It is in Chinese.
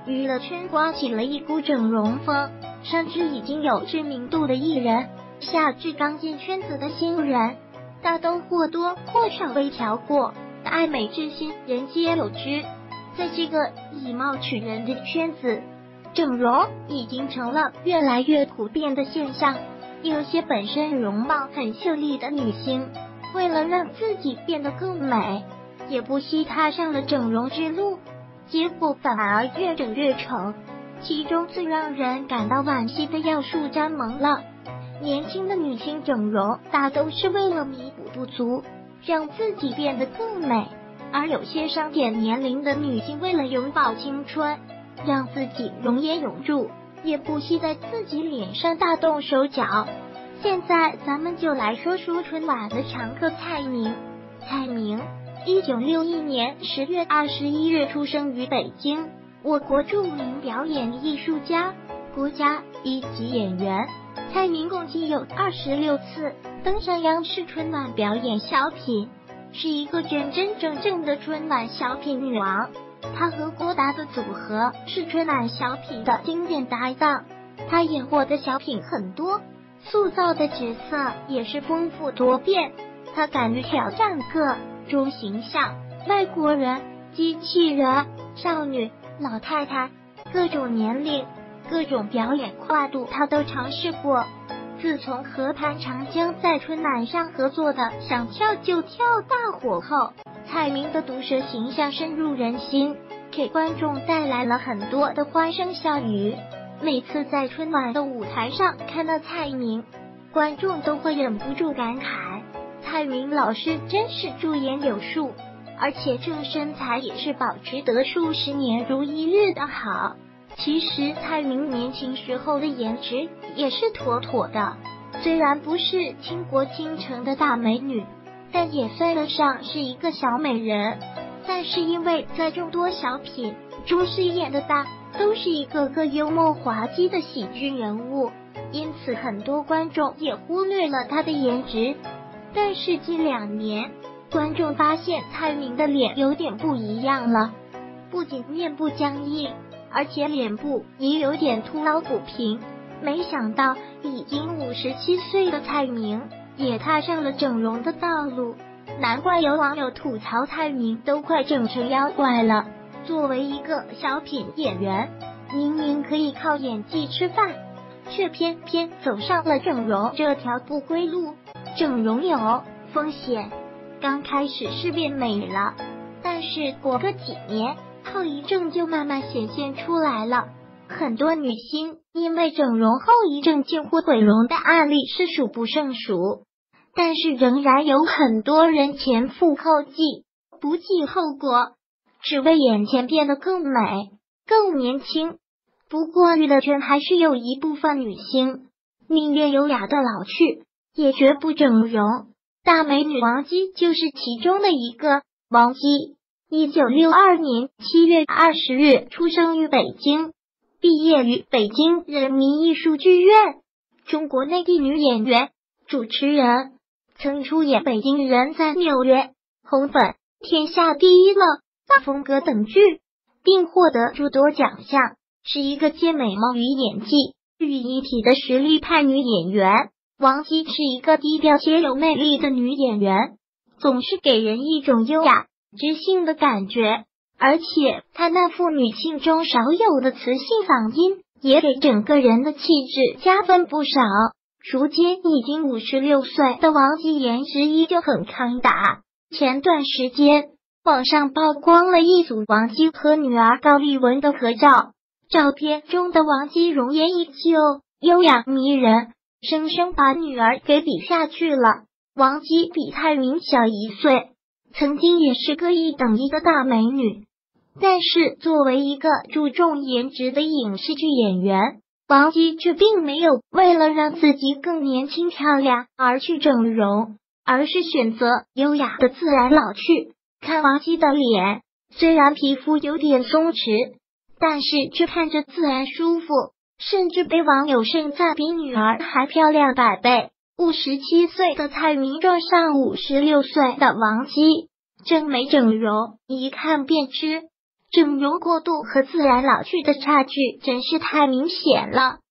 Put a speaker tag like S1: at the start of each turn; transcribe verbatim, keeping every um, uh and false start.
S1: 娱乐圈刮起了一股整容风，甚至已经有知名度的艺人，下至刚进圈子的新人，大都或多或少微调过。爱美之心，人皆有之。在这个以貌取人的圈子，整容已经成了越来越普遍的现象。有些本身容貌很秀丽的女星，为了让自己变得更美，也不惜踏上了整容之路，结果反而越整越丑。其中最让人感到惋惜的要数沾蒙了。年轻的女星整容大都是为了弥补不足，让自己变得更美，而有些上点年龄的女星为了永葆青春，让自己容颜永驻，也不惜在自己脸上大动手脚。现在咱们就来说说春晚的常客蔡明。蔡明一九六一年十月二十一日出生于北京，我国著名表演艺术家，国家一级演员。蔡明共计有二十六次登上央视春晚表演小品，是一个真真正正的春晚小品女王。她和郭达的组合是春晚小品的经典搭档，她演过的小品很多，塑造的角色也是丰富多变。她敢于挑战各种形象，外国人、机器人、少女、老太太，各种年龄、各种表演跨度她都尝试过。自从和潘长江在春晚上合作的《想跳就跳》大火后，蔡明的毒舌形象深入人心，给观众带来了很多的欢声笑语。每次在春晚的舞台上看到蔡明，观众都会忍不住感慨，蔡明老师真是驻颜有术，而且这身材也是保持得数十年如一日的好。其实蔡明年轻时候的颜值也是妥妥的，虽然不是倾国倾城的大美女，但也算得上是一个小美人。但是因为在众多小品中饰演的大都是一个个幽默滑稽的喜剧人物，因此很多观众也忽略了她的颜值。但是近两年，观众发现蔡明的脸有点不一样了，不仅面部僵硬，而且脸部也有点凸凹不平。没想到已经五十七岁的蔡明也踏上了整容的道路，难怪有网友吐槽蔡明都快整成妖怪了。作为一个小品演员，明明可以靠演技吃饭，却偏偏走上了整容这条不归路。整容有风险，刚开始是变美了，但是过个几年，后遗症就慢慢显现出来了。很多女星因为整容后遗症近乎毁容的案例是数不胜数，但是仍然有很多人前赴后继，不计后果，只为眼前变得更美、更年轻。不过娱乐圈还是有一部分女星宁愿优雅的老去，也绝不整容。大美女王姬就是其中的一个。王姬一九六二年七月二十日出生于北京，毕业于北京人民艺术剧院，中国内地女演员、主持人，曾出演《北京人在纽约》、红粉、天下第一了、大风格等剧，并获得诸多奖项，是一个集美貌与演技于一体的实力派女演员。王姬是一个低调且有魅力的女演员，总是给人一种优雅、知性的感觉，而且她那副女性中少有的磁性嗓音，也给整个人的气质加分不少。如今已经五十六岁的王姬颜值依旧很抗打。前段时间，网上曝光了一组王姬和女儿高丽雯的合照，照片中的王姬容颜依旧优雅迷人，生生把女儿给比下去了。王姬比蔡明小一岁，曾经也是个一等一的大美女，但是作为一个注重颜值的影视剧演员，王姬却并没有为了让自己更年轻漂亮而去整容，而是选择优雅的自然老去。看王姬的脸，虽然皮肤有点松弛，但是却看着自然舒服，甚至被网友盛赞比女儿还漂亮百倍。五十七岁的蔡明撞上五十六岁的王姬，真没整容，一看便知。 整容过度和自然老去的差距真是太明显了。